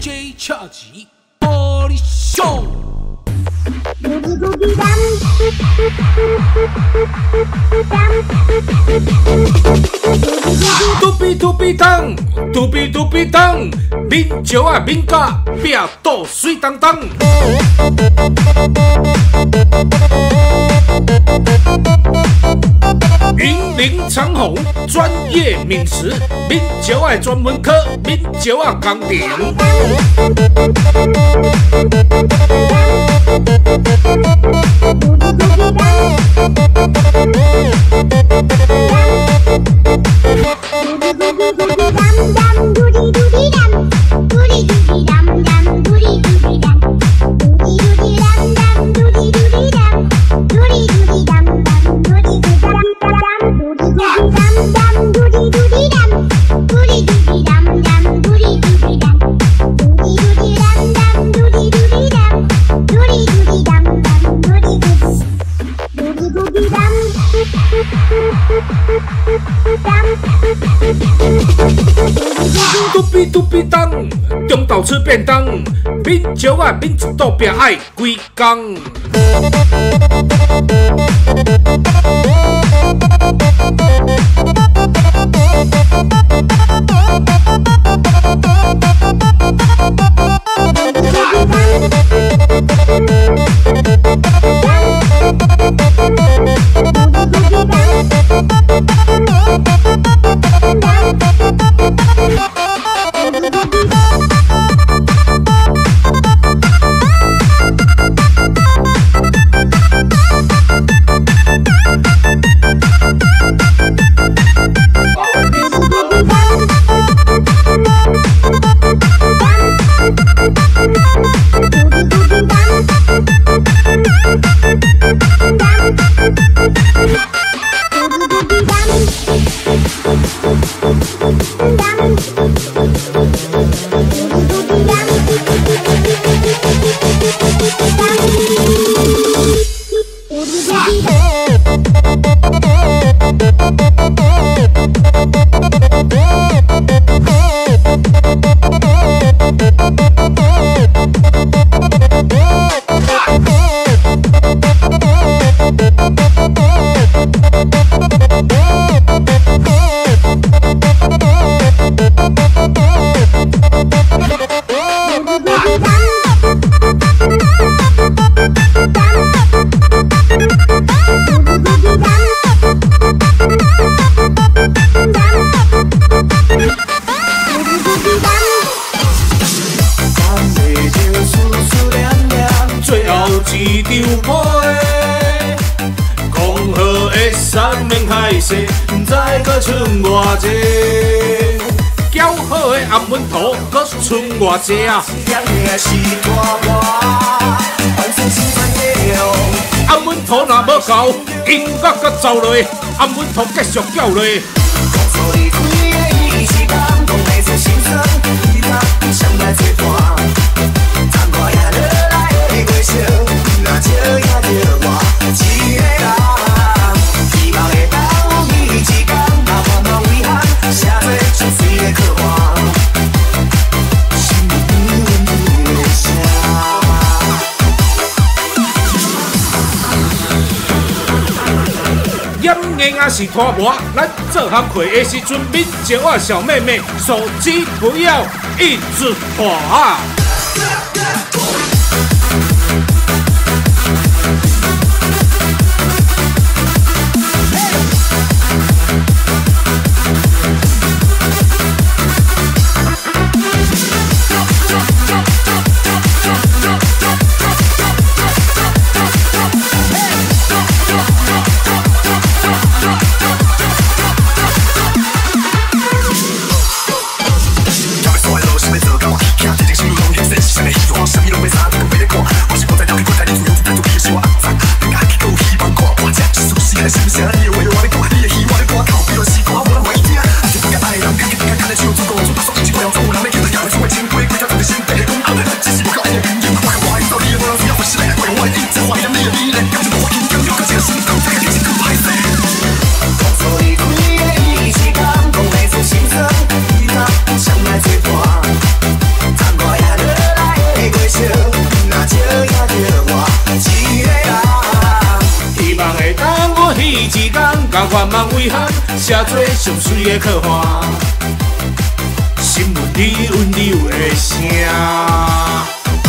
DJ 恰吉玻璃秀。 嘟比嘟比当，嘟比嘟比当，面石啊面甲壁倒水当当。云林长虹专业名词，面石啊专门科，面石啊工程。 嘟比嘟比当，中昼吃便当，面石啊面一道壁爱规工。最后一场牌，讲好的三面海誓，不知搁剩偌济。交好的暗文图，搁剩偌济啊！暗文图若无够，音乐搁走落，暗文图继续叫落。 严硬啊是拖磨，咱做行亏的时阵，面石啊小妹妹，手机不要一直滑。 看望遗憾，写做上水的靠岸，新闻里温柔的声。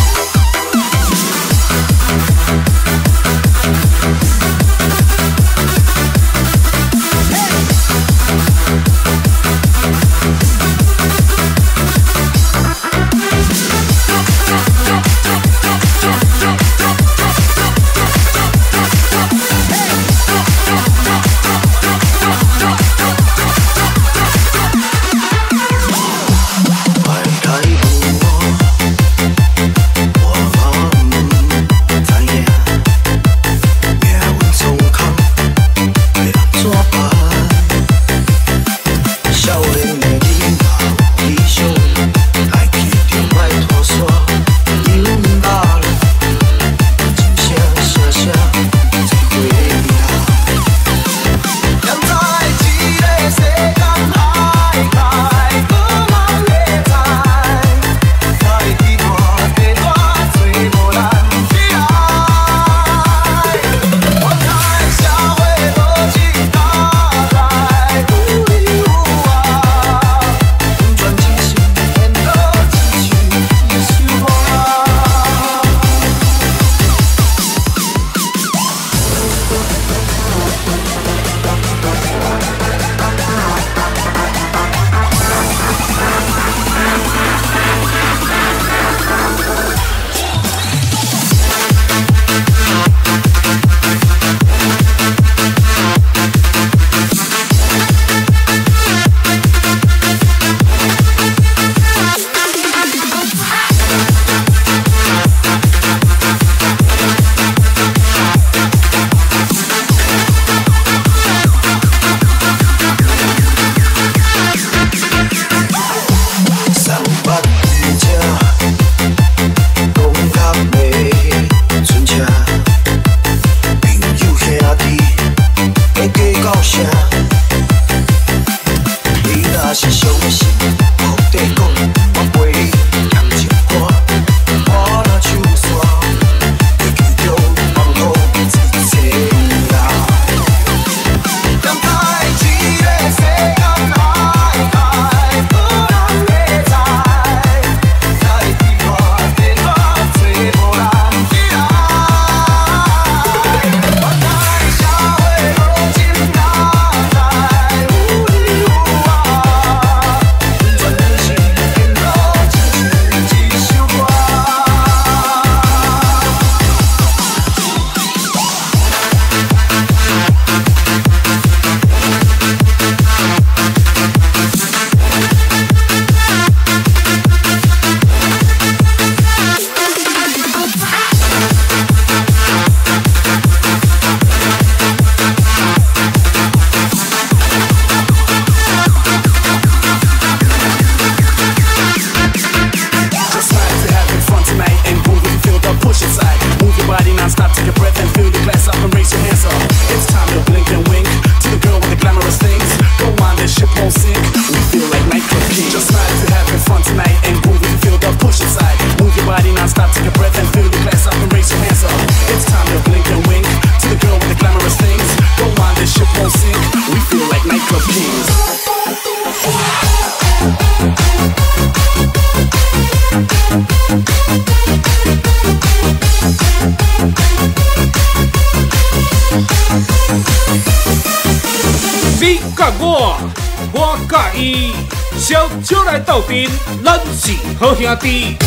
你甲我，我甲伊，小酒来斗阵，咱是好兄弟。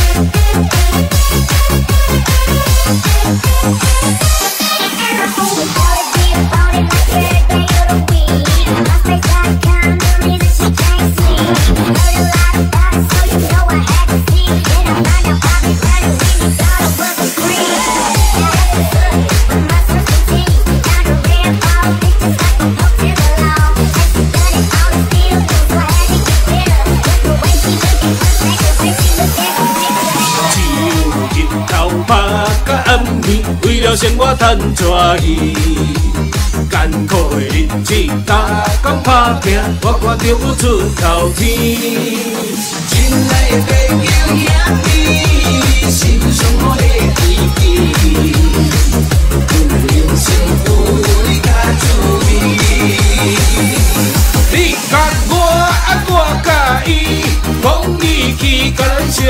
为了生活赚纸钱，艰苦的日子，打工打拼，我看着有出头天。亲爱的朋友兄弟，心上好的天气，人生有你甲滋味。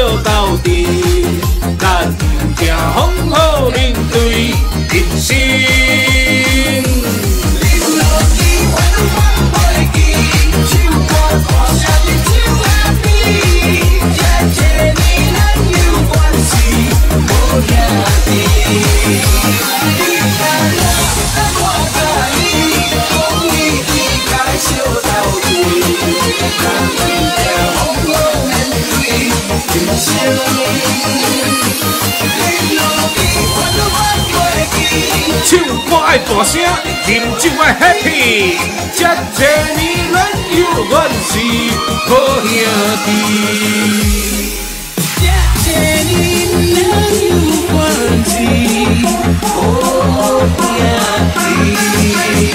到底，咱行风雨面对人生。 你落去，我都放袂记，唱歌大声你唱啊甜，这年咱有关系，无兄弟。你看我甲你，讲你应该笑到底，咱行风雨面对人生。 唱歌爱大声，饮酒爱 happy， 这多年咱有缘是好兄弟。 这年咱有关系，好兄弟。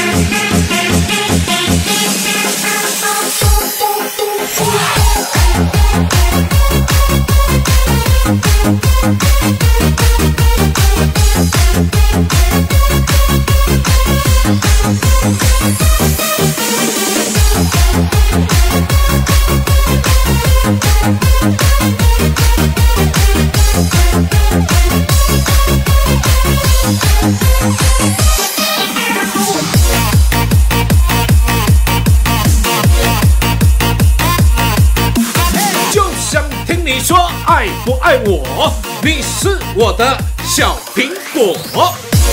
你说爱不爱我？你是我的小苹果。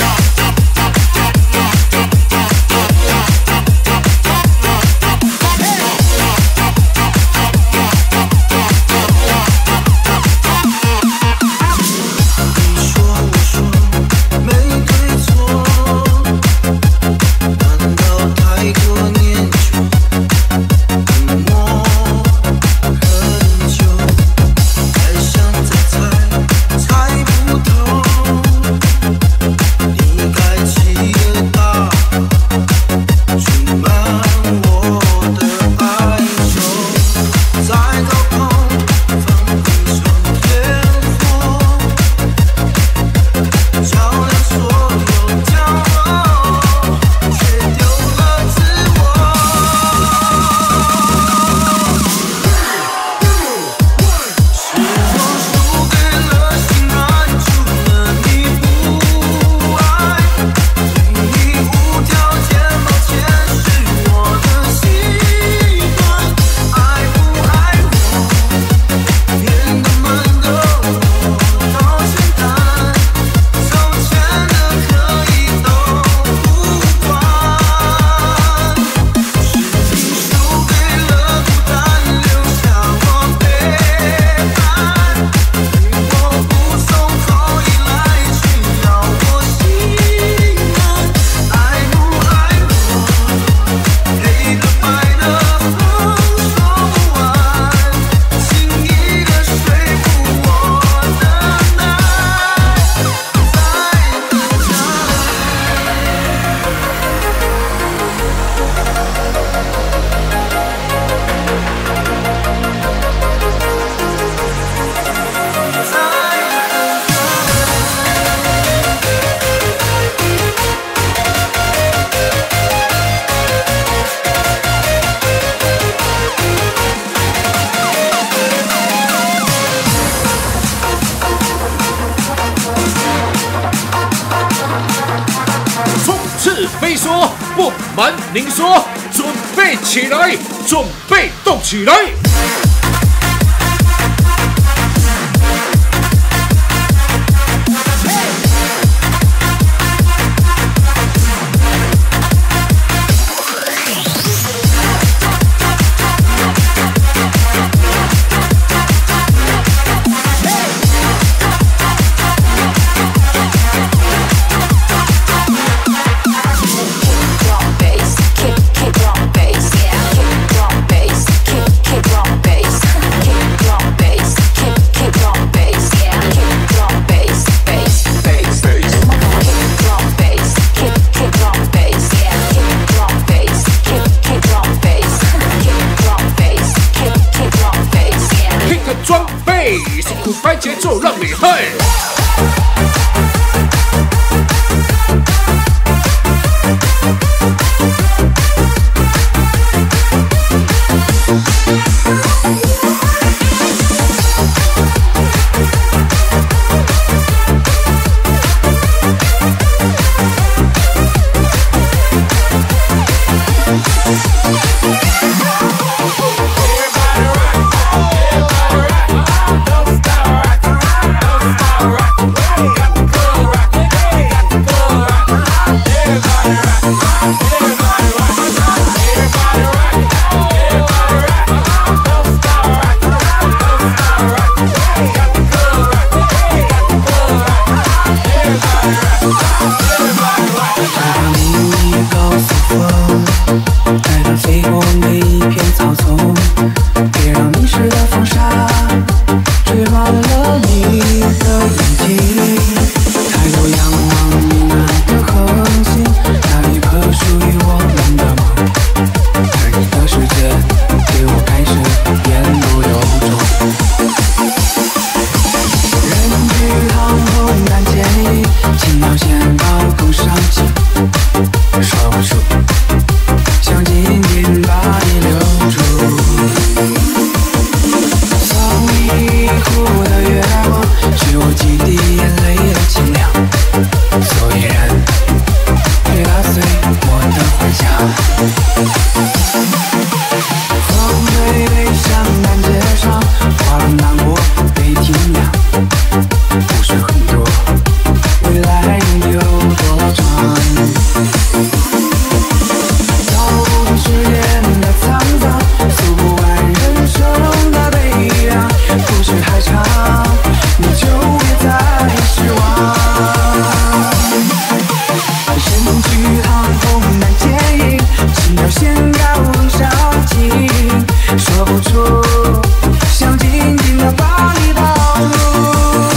非说不瞒您说，准备起来，准备动起来。装备是苦拍节奏让你嗨。 太长，你就别再失望。人去堂空难见影，只要先高上进，说不出，想紧紧地把你抱住。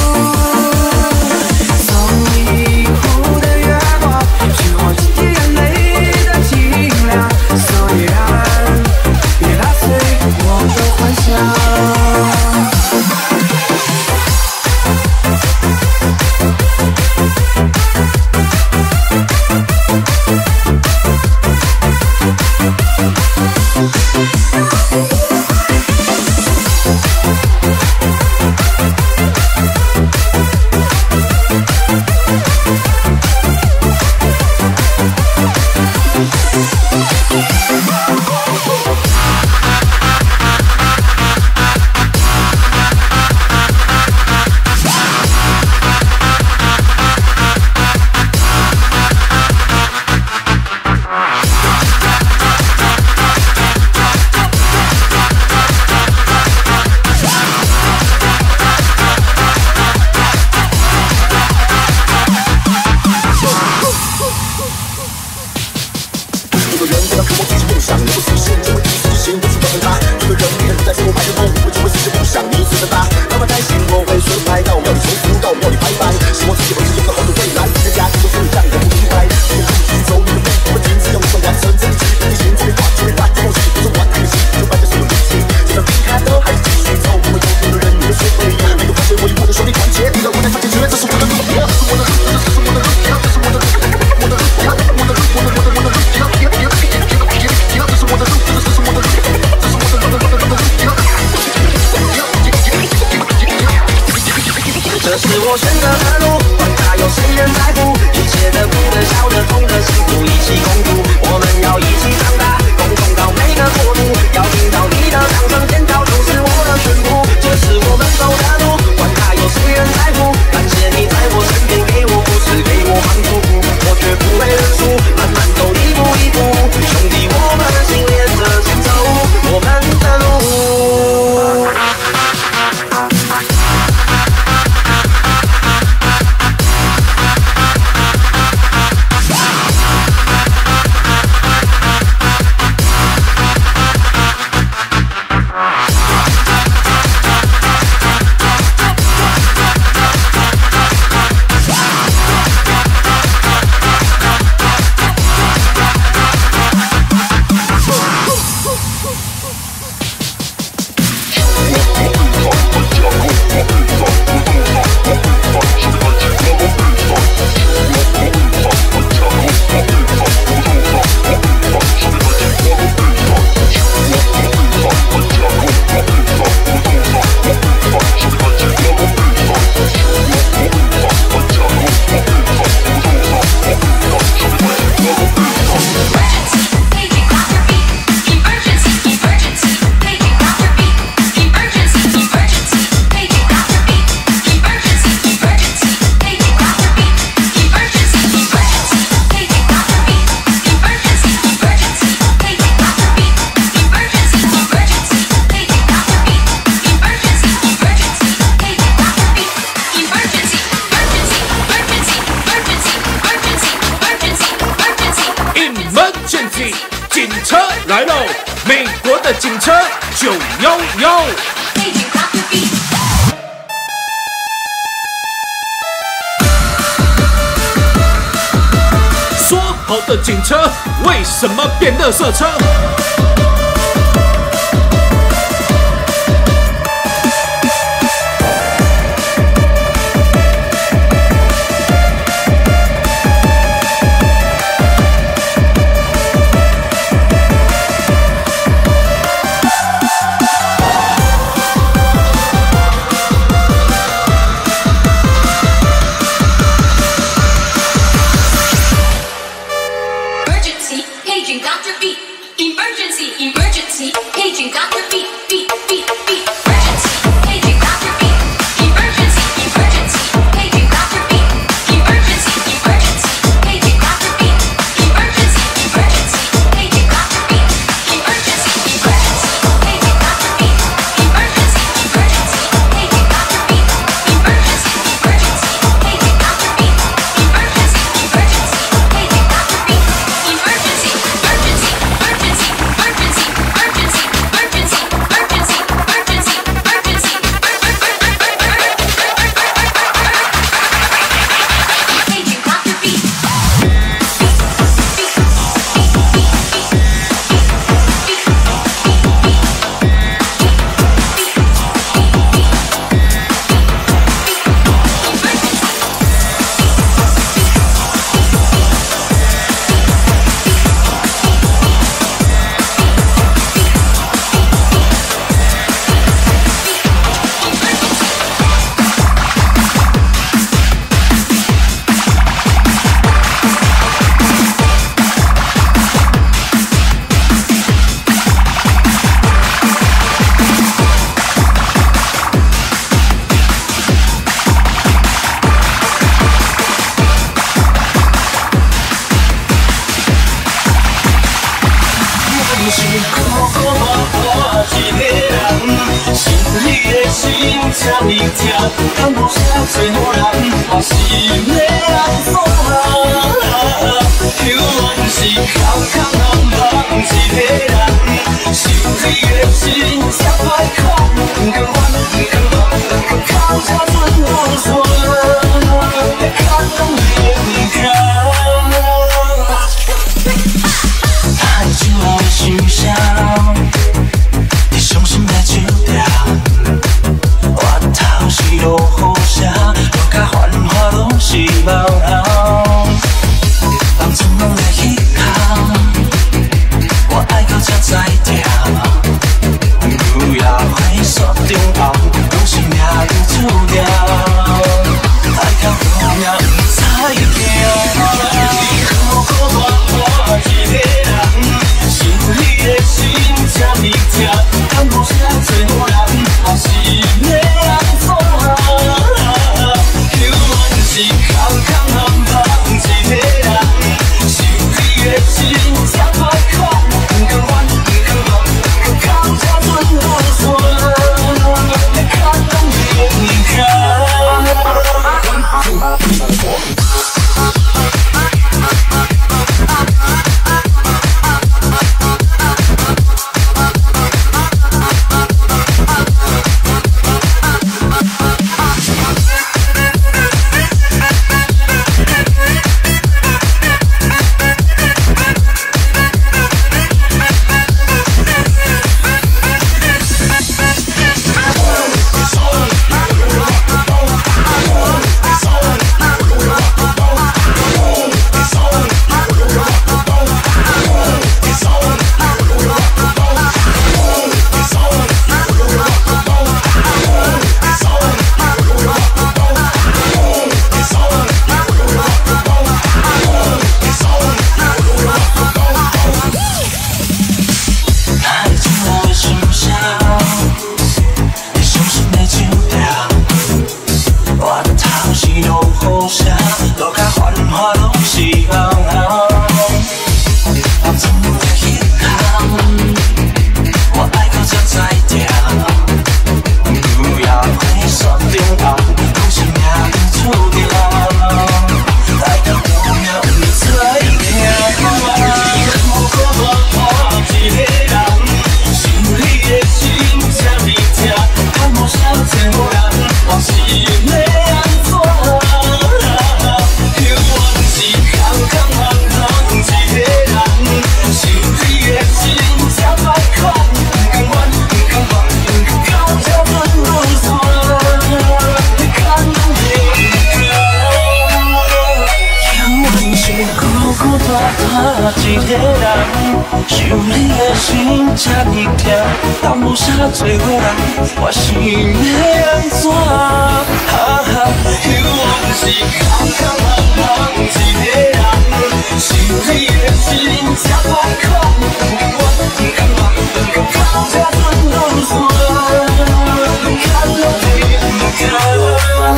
送一壶的月光，去忘记眼泪的清凉。虽然别打碎我的幻想。 这是我选择的路，管他有谁人在乎，一切的苦的、笑的、痛的、辛苦一起共度。我们要一起长大，共同到每个国度，要听到你的掌声尖叫，就是我的全部。这是我们走的路，管他有谁人在乎，感谢你在我身边，给我故事，给我帮助，我绝不会认输，慢慢走一步一步，兄弟我们心连着前走我们的路。 警车来喽！美国的警车911。说好的警车为什么变垃圾车？ Paging Dr. B. Emergency. 听，敢无啥做好人，我是要安怎？犹原是空空空空一个人，想你的心才歹看，不甘愿，不甘愿，靠这阵雨伞，看拢袂听。爱情我的心声，你伤心的手条。我头是落雨声，落甲繁华拢是梦。人总拢在彼空，我爱到才知定。不要回首中后，拢是命运注定。爱到后面不知惊，苦苦大半一个人，想你的心这么痛，敢无啥做好人，我是要安怎？犹原是空空空空一个人，想你的心才歹看，不甘愿，不甘愿，靠这阵雨伞，看拢袂听。一个人，想你的心这么痛，敢有啥做好人？我是要安怎？犹原是空空空空一个人，想你的心才歹看，不甘愿，不甘愿，靠这阵雨伞，看拢袂听。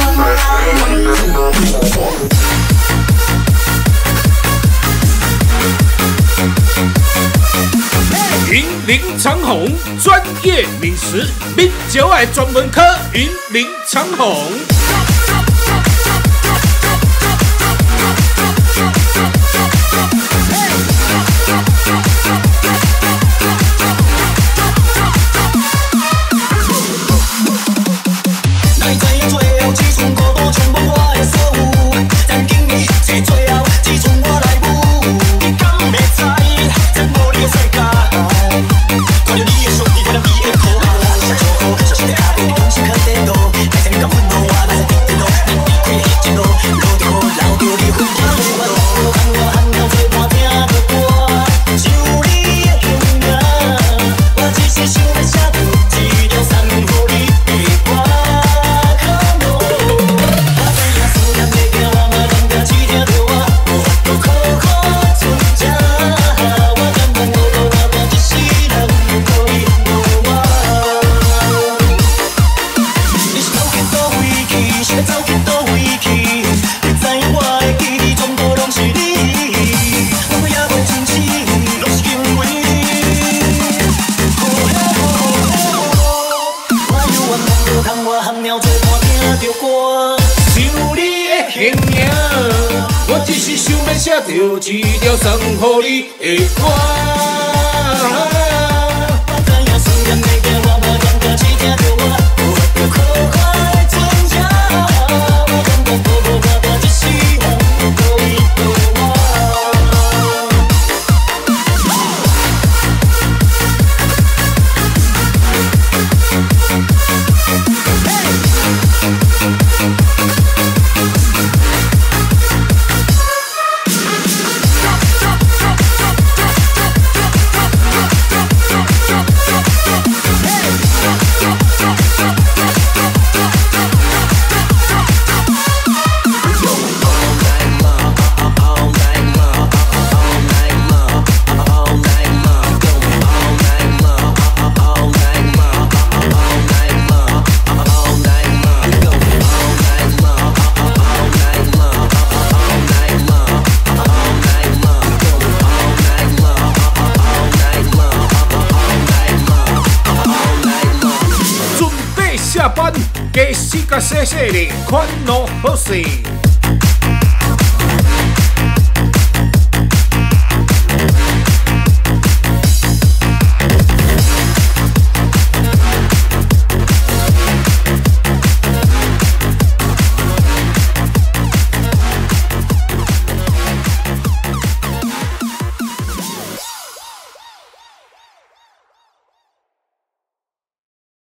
云林长虹专业美食，饮酒的专门科云林长虹。 看你的着歌。 想你的形影，我只是想要写着一条送予你的歌。 我知影思念袂记我，无用着去听着我，我着苦快成长。我感觉无我着一世人可以对我。 下班，加时甲细细的款乐好势。